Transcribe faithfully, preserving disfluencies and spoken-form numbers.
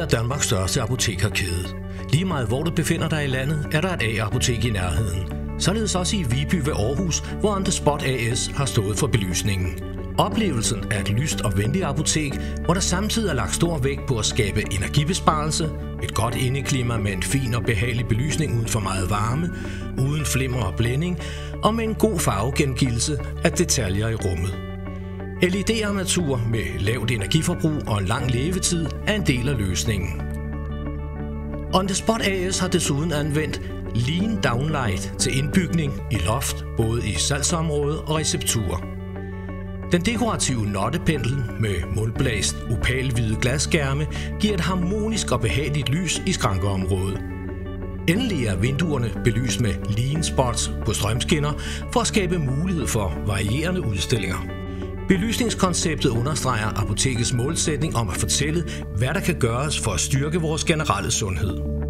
er Danmarks største apotekerkæde. Lige meget hvor du befinder dig i landet, er der et A-apotek i nærheden. Således også i Viby ved Aarhus, hvor On The Spot A S har stået for belysningen. Oplevelsen af et lyst og venligt apotek, hvor der samtidig er lagt stor vægt på at skabe energibesparelse, et godt indeklima med en fin og behagelig belysning uden for meget varme, uden flimmer og blænding, og med en god farvegengivelse af detaljer i rummet. L E D-armatur med lavt energiforbrug og en lang levetid er en del af løsningen. On The Spot A S har desuden anvendt Lean Downlight til indbygning i loft, både i salgsområde og receptur. Den dekorative nottependel med mundblæst opalhvide glasskærme giver et harmonisk og behageligt lys i skrankeområdet. Endelig er vinduerne belyst med lean spots på strømskinner for at skabe mulighed for varierende udstillinger. Belysningskonceptet understreger apotekets målsætning om at fortælle, hvad der kan gøres for at styrke vores generelle sundhed.